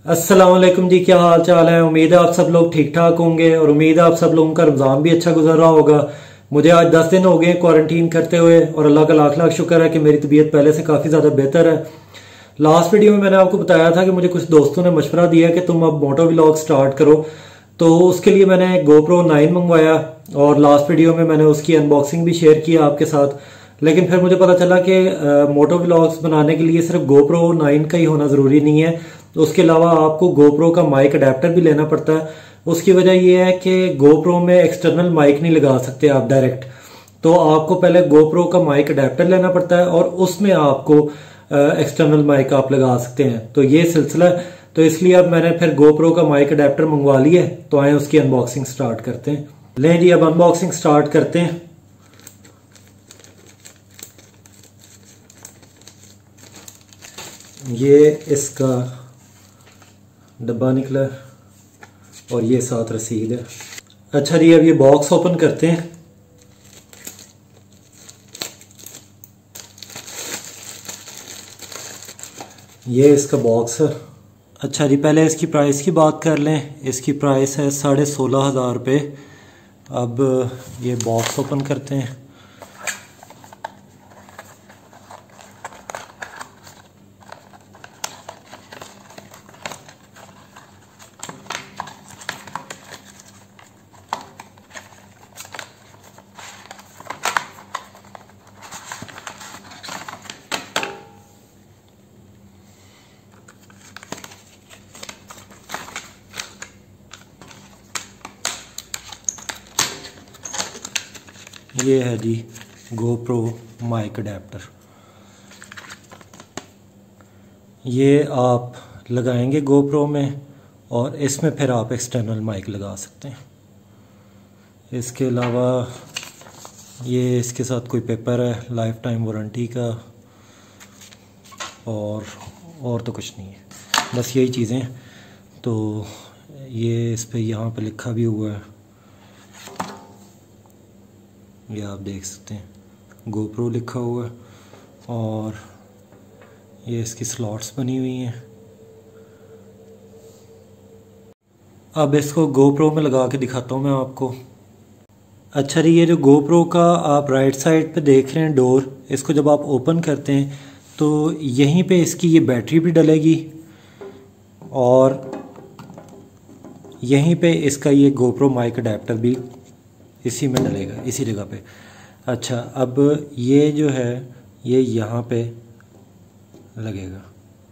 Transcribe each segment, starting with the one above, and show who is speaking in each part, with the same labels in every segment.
Speaker 1: अस्सलाम वालेकुम जी, क्या हाल चाल है। उम्मीद है आप सब लोग ठीक ठाक होंगे और उम्मीद है आप सब लोगों का रमज़ान भी अच्छा गुजर रहा होगा। मुझे आज 10 दिन हो गए क्वारंटीन करते हुए और अल्लाह का लाख लाख शुक्र है कि मेरी तबीयत पहले से काफ़ी ज़्यादा बेहतर है। लास्ट वीडियो में मैंने आपको बताया था कि मुझे कुछ दोस्तों ने मशवरा दिया कि तुम अब मोटो व्लॉग स्टार्ट करो, तो उसके लिए मैंने GoPro 9 मंगवाया और लास्ट वीडियो में मैंने उसकी अनबॉक्सिंग भी शेयर किया आपके साथ। लेकिन फिर मुझे पता चला कि मोटो व्लॉग्स बनाने के लिए सिर्फ GoPro 9 का ही होना ज़रूरी नहीं है, उसके अलावा आपको GoPro का माइक अडेप्टर भी लेना पड़ता है। उसकी वजह यह है कि GoPro में एक्सटर्नल माइक नहीं लगा सकते आप डायरेक्ट, तो आपको पहले GoPro का माइक अडेप्टर लेना पड़ता है और उसमें आपको एक्सटर्नल माइक आप लगा सकते हैं। तो ये सिलसिला है, तो इसलिए अब मैंने फिर GoPro का माइक अडेप्टर मंगवा लिया। तो आए उसकी अनबॉक्सिंग स्टार्ट करते हैं। लें जी, अब अनबॉक्सिंग स्टार्ट करते हैं। ये इसका डब्बा निकला और ये साथ रसीद है। अच्छा जी, अब ये बॉक्स ओपन करते हैं। ये इसका बॉक्स है। अच्छा जी, पहले इसकी प्राइस की बात कर लें। इसकी प्राइस है 16,500 रुपये। अब ये बॉक्स ओपन करते हैं। ये है जी GoPro माइक अडेप्टर। ये आप लगाएंगे GoPro में और इसमें फिर आप एक्सटर्नल माइक लगा सकते हैं। इसके अलावा ये इसके साथ कोई पेपर है लाइफ टाइम वारंटी का, और तो कुछ नहीं है, बस यही चीज़ें हैं। तो ये इस पे यहाँ पे लिखा भी हुआ है, ये आप देख सकते हैं GoPro लिखा हुआ है और ये इसकी स्लॉट्स बनी हुई हैं। अब इसको GoPro में लगा के दिखाता हूँ मैं आपको। अच्छा जी, ये जो GoPro का आप राइट साइड पे देख रहे हैं डोर, इसको जब आप ओपन करते हैं तो यहीं पे इसकी ये बैटरी भी डलेगी और यहीं पे इसका ये GoPro माइक अडेप्टर भी इसी में डलेगा, इसी जगह पे। अच्छा, अब ये जो है ये यहाँ पे लगेगा,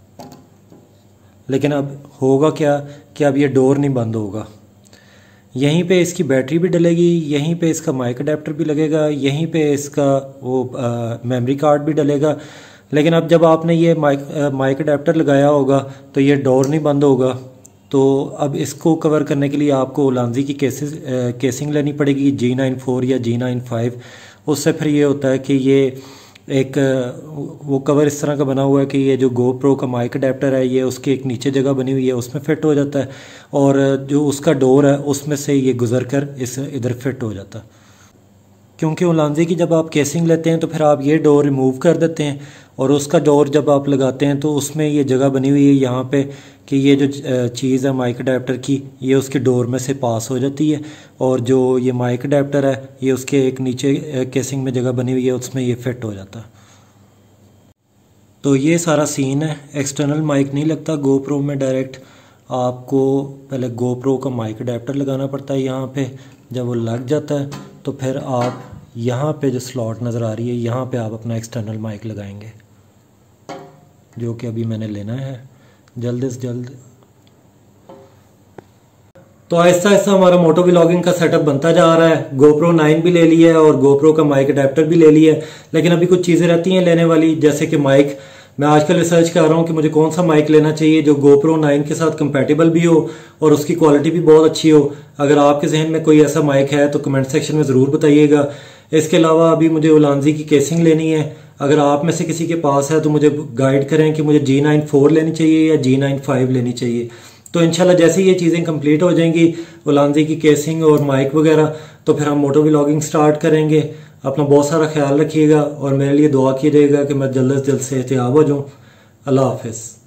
Speaker 1: लेकिन अब होगा क्या कि अब ये डोर नहीं बंद होगा। यहीं पे इसकी बैटरी भी डलेगी, यहीं पे इसका माइक अडेप्टर भी लगेगा, यहीं पे इसका वो मेमोरी कार्ड भी डलेगा। लेकिन अब जब आपने ये माइक अडेप्टर लगाया होगा तो ये डोर नहीं बंद होगा। तो अब इसको कवर करने के लिए आपको उलांजी की केसिंग लेनी पड़ेगी, G94 या G95। उससे फिर ये होता है कि ये एक वो कवर इस तरह का बना हुआ है कि ये जो GoPro का माइक अडेप्टर है ये उसकी एक नीचे जगह बनी हुई है, उसमें फिट हो जाता है और जो उसका डोर है उसमें से ये गुजर कर इस इधर फिट हो जाता है। क्योंकि उलांजी की जब आप केसिंग लेते हैं तो फिर आप ये डोर रिमूव कर देते हैं और उसका डोर जब आप लगाते हैं तो उसमें ये जगह बनी हुई है यहाँ पे कि ये जो चीज़ है माइक अडेप्टर की ये उसके डोर में से पास हो जाती है और जो ये माइक अडेप्टर है ये उसके एक नीचे केसिंग में जगह बनी हुई है उसमें ये फिट हो जाता है। तो ये सारा सीन है। एक्सटर्नल माइक नहीं लगता GoPro में डायरेक्ट, आपको पहले GoPro का माइक अडेप्टर लगाना पड़ता है यहाँ पे। जब वो लग जाता है तो फिर आप यहाँ पे जो स्लॉट नज़र आ रही है यहाँ पे आप अपना एक्सटर्नल माइक लगाएंगे, जो कि अभी मैंने लेना है जल्द से जल्द। तो आहिस्ता आहिस्ता हमारा मोटो व्लॉगिंग का सेटअप बनता जा रहा है। GoPro 9 भी ले लिया है और GoPro का माइक अडेप्टर भी ले लिया है, लेकिन अभी कुछ चीज़ें रहती हैं लेने वाली, जैसे कि माइक। मैं आजकल रिसर्च कर रहा हूँ कि मुझे कौन सा माइक लेना चाहिए जो GoPro 9 के साथ कंपैटिबल भी हो और उसकी क्वालिटी भी बहुत अच्छी हो। अगर आपके जहन में कोई ऐसा माइक है तो कमेंट सेक्शन में ज़रूर बताइएगा। इसके अलावा अभी मुझे उलांजी की केसिंग लेनी है। अगर आप में से किसी के पास है तो मुझे गाइड करें कि मुझे G94 लेनी चाहिए या G95 लेनी चाहिए। तो इंशाल्लाह जैसे ही ये चीज़ें कंप्लीट हो जाएंगी, उलांजी की केसिंग और माइक वगैरह, तो फिर हम मोटो व्लॉगिंग स्टार्ट करेंगे। अपना बहुत सारा ख्याल रखिएगा और मेरे लिए दुआ कीजिएगा कि मैं जल्द से जल्द सेहतयाब हो जाऊँ। अल्लाह हाफिज़।